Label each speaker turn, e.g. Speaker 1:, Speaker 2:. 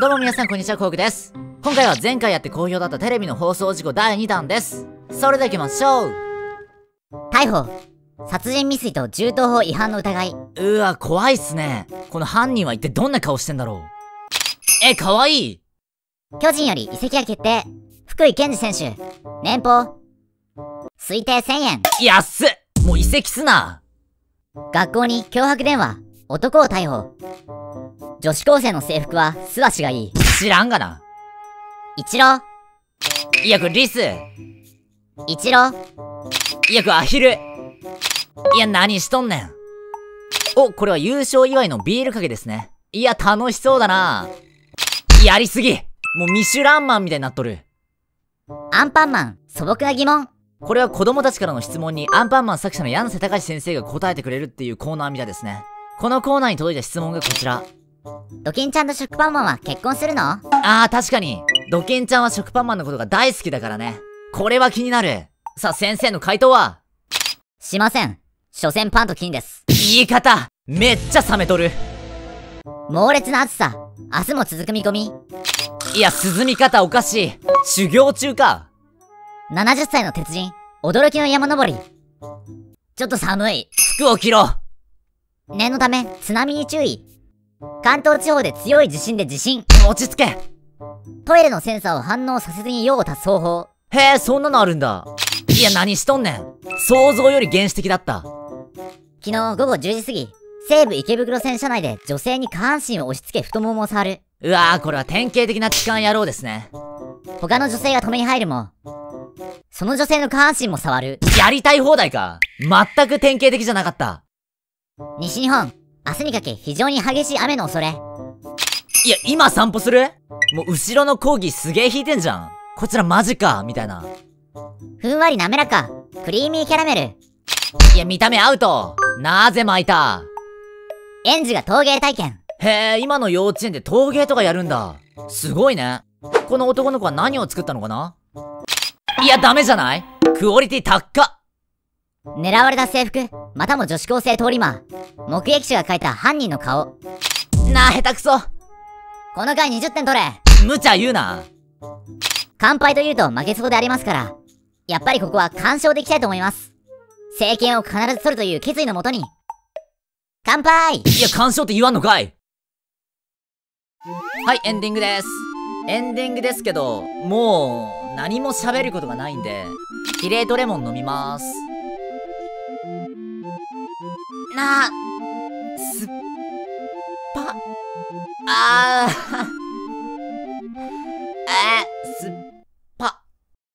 Speaker 1: どうも皆さんこんにちは、コウクです。今回は前回やって好評だったテレビの放送事故第2弾です。それでは行きましょう。
Speaker 2: 逮捕。殺人未遂と銃刀法違反の疑い。
Speaker 1: うわ、怖いっすね。この犯人は一体どんな顔してんだろう。かわいい。
Speaker 2: 巨人より移籍が決定。福井健二選手。年俸推定1000円。
Speaker 1: 安っ。もう移籍すな。
Speaker 2: 学校に脅迫電話。男を逮捕。女子高生の制服は素足がいい。
Speaker 1: 知らんがな。
Speaker 2: 一郎。
Speaker 1: いや、これリス。
Speaker 2: 一郎。
Speaker 1: いや、これアヒル。いや、何しとんねん。お、これは優勝祝いのビールかけですね。いや、楽しそうだな。やりすぎ。もうミシュランマンみたいになっとる。
Speaker 2: アンパンマン素朴な疑問。
Speaker 1: これは子供たちからの質問にアンパンマン作者の柳瀬隆先生が答えてくれるっていうコーナーみたいですね。このコーナーに届いた質問がこちら。
Speaker 2: ドキンちゃんと食パンマンは結婚するの？
Speaker 1: 確かに。ドキンちゃんは食パンマンのことが大好きだからね。これは気になる。さあ、先生の回答は？
Speaker 2: しません。所詮パンと金です。
Speaker 1: 言い方めっちゃ冷めとる。
Speaker 2: 猛烈な暑さ。明日も続く見込み。
Speaker 1: いや、涼み方おかしい。修行中か。
Speaker 2: 70歳の鉄人。驚きの山登り。ちょっと寒い。
Speaker 1: 服を着ろ。
Speaker 2: 念のため津波に注意。関東地方で強い地震で地震。
Speaker 1: 落ち着け。
Speaker 2: トイレのセンサーを反応させずに用を足す方法。
Speaker 1: へえ、そんなのあるんだ。いや、何しとんねん。想像より原始的だった。
Speaker 2: 昨日午後10時過ぎ、西武池袋線車内で女性に下半身を押し付け太ももを触る。
Speaker 1: うわー、これは典型的な痴漢野郎ですね。
Speaker 2: 他の女性が止めに入るも、その女性の下半身も触る。
Speaker 1: やりたい放題か。全く典型的じゃなかった。
Speaker 2: 西日本、明日にかけ非常に激しい雨の恐れ。
Speaker 1: いや、今散歩する？もう後ろのコーギーすげえ引いてんじゃん。こちらマジかみたいな。
Speaker 2: ふんわり滑らか、クリーミーキャラメル。
Speaker 1: いや、見た目アウト。なぜ巻いた？
Speaker 2: 園児が陶芸体験。
Speaker 1: へえ、今の幼稚園で陶芸とかやるんだ。すごいね。この男の子は何を作ったのかな？いや、ダメじゃない？クオリティ高っ。
Speaker 2: 狙われた制服、またも女子高生通り魔。目撃者が描いた犯人の顔。
Speaker 1: なあ、下手くそ。
Speaker 2: この回20点取れ。
Speaker 1: 無茶言うな。
Speaker 2: 乾杯と言うと負けそうでありますから、やっぱりここは完勝でいきたいと思います。政権を必ず取るという決意のもとに。乾杯。
Speaker 1: いや、完勝って言わんのかい。はい、エンディングです。エンディングですけど、もう何も喋ることがないんで、キレートレモン飲みます。すっぱ、すっ